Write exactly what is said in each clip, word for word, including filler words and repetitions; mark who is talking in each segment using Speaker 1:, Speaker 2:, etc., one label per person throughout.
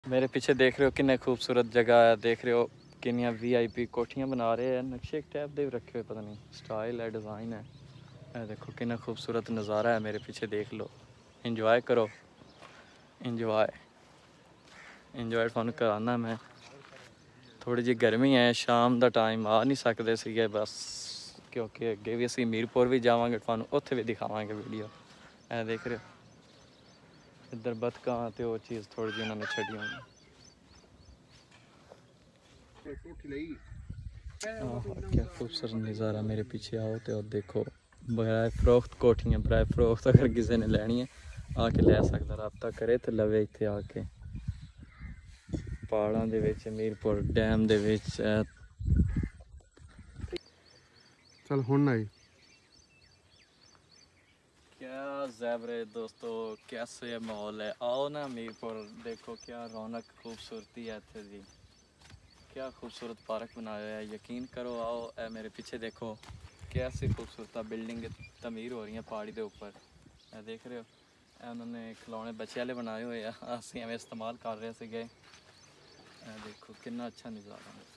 Speaker 1: मेरे पीछे देख रहे हो कितने खूबसूरत जगह है, देख रहे हो किनिया वी आई पी कोठियाँ बना रहे हैं, नक्शे एक टाइप दे रखे हुए, पता नहीं स्टाइल है डिज़ाइन है। ये देखो कितना खूबसूरत नज़ारा है मेरे पीछे, देख लो, इंजॉय करो, इंजॉय इंजॉय फोन कराना। मैं थोड़ी जी गर्मी है, शाम का टाइम आ नहीं सकते सी बस, क्योंकि अगे भी असी मीरपुर भी जावांगे, थानू उत्थे भी दिखावांगे वीडियो। ए देख रहे हो इधर बतका तो वो चीज़ थोड़ी जी उन्होंने छड़ी होंगी। क्या खूबसूरत नज़ारा मेरे पीछे, आओ तो देखो। बराए फरोख्त कोठियाँ, बराए फरोख्त अगर किसी ने लैनी है आके लै सकता, रबता करे तो लवे इत्थे आके पहाड़ों दे विच मीरपुर डैम दे विच।
Speaker 2: चल हुण आई
Speaker 1: क्या ज़ेबरे दोस्तों, कैसे माहौल है, आओ ना मीरपुर देखो क्या रौनक खूबसूरती है इत्थे दी, क्या खूबसूरत पार्क बनाया है, यकीन करो। आओ ए मेरे पीछे देखो कैसी खूबसूरत बिल्डिंग तमीर हो रही है पहाड़ी के ऊपर, ए देख रहे हो। ए उन्होंने खिलौने बच्चे वाले बनाए हुए हैं, असी एवं इस्तेमाल कर रहे थे। ए देखो कितना अच्छा नज़ारा है।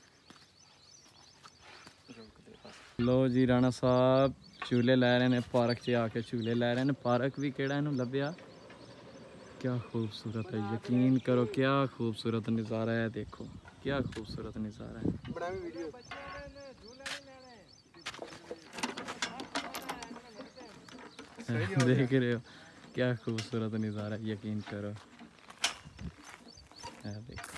Speaker 1: लो जी राणा साहब झूले लै रहे हैं पार्क च आके, झूले लै रहे हैं। पार्क भी केड़ा इन्हू लभ्या, क्या खूबसूरत है, यकीन करो क्या खूबसूरत नज़ारा है, देखो क्या खूबसूरत नज़ारा है। देख रहे हो क्या खूबसूरत नज़ारा, यकीन करो। देखो